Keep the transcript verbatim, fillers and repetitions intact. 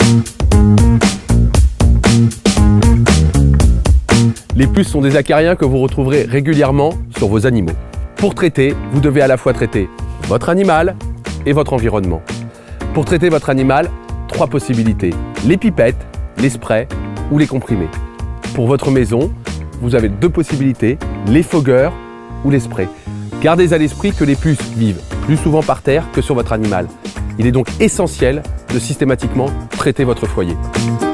Les puces sont des acariens que vous retrouverez régulièrement sur vos animaux. Pour traiter, vous devez à la fois traiter votre animal et votre environnement. Pour traiter votre animal, trois possibilités. Les pipettes, les sprays ou les comprimés. Pour votre maison, vous avez deux possibilités, les fogueurs ou les sprays. Gardez à l'esprit que les puces vivent plus souvent par terre que sur votre animal. Il est donc essentiel de systématiquement traiter votre foyer.